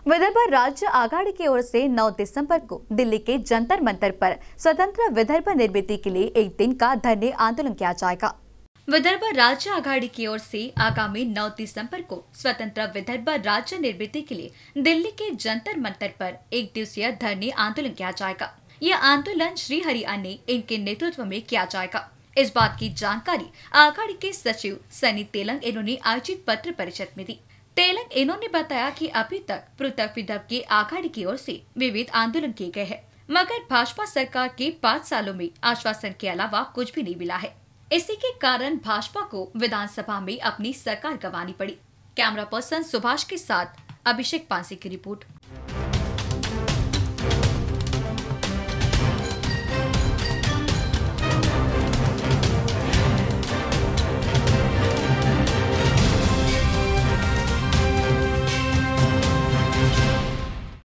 विदर्भ राज्य आघाड़ी की ओर से 9 दिसंबर को दिल्ली के जंतर मंतर पर स्वतंत्र विदर्भ निर्मित के लिए एक दिन का धरने आंदोलन किया जाएगा। विदर्भ राज्य आघाड़ी की ओर से आगामी 9 दिसंबर को स्वतंत्र विदर्भ राज्य निर्मित के लिए दिल्ली के जंतर मंतर पर एक दिवसीय धरने आंदोलन किया जाएगा। यह आंदोलन श्री हरियाणा ने इनके नेतृत्व में किया जाएगा। इस बात की जानकारी आघाड़ी के सचिव सनी तेलंग इन्होंने आयोजित पत्र परिषद में दी। तेलंग इन्होंने बताया कि अभी तक पृथक विदर्भ के आघाड़ी की ओर से विविध आंदोलन किए गए हैं, मगर भाजपा सरकार के 5 सालों में आश्वासन के अलावा कुछ भी नहीं मिला है। इसी के कारण भाजपा को विधानसभा में अपनी सरकार गंवानी पड़ी। कैमरा पर्सन सुभाष के साथ अभिषेक पांसे की रिपोर्ट।